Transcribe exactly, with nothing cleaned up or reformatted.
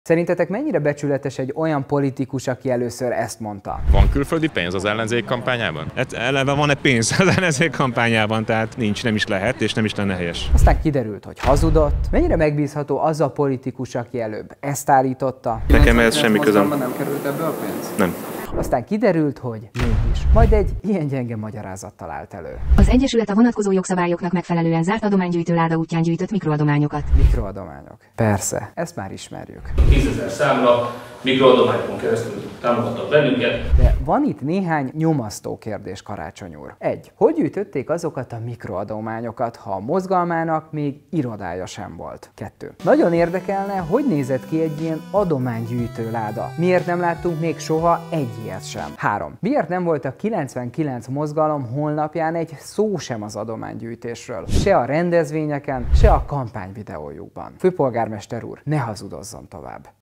Szerintetek mennyire becsületes egy olyan politikus, aki először ezt mondta? Van külföldi pénz az ellenzék kampányában? Hát eleve van-e pénz az ellenzék kampányában, tehát nincs, nem is lehet, és nem is lenne helyes. Aztán kiderült, hogy hazudott. Mennyire megbízható az a politikus, aki előbb ezt állította? Nekem ez semmi közöm. Nem került ebbe a pénz? Nem. Aztán kiderült, hogy mégis. Majd egy ilyen gyenge magyarázattal állt elő. Az Egyesület a vonatkozó jogszabályoknak megfelelően zárt adománygyűjtő láda útján gyűjtött mikroadományokat. Mikroadományok. Persze, ezt már ismerjük. tízezer számra mikroadományokon keresztül támogattak bennünket. De van itt néhány nyomasztó kérdés, Karácsony úr. Egy. Hogy gyűjtötték azokat a mikroadományokat, ha a mozgalmának még irodája sem volt? Kettő. Nagyon érdekelne, hogy nézett ki egy ilyen adománygyűjtő láda. Miért nem láttunk még soha egy ilyet sem? Három. Miért nem volt a kilencvenkilenc mozgalom honlapján egy szó sem az adománygyűjtésről? Se a rendezvényeken, se a kampányvideójukban. Főpolgármester úr, ne hazudozzon tovább.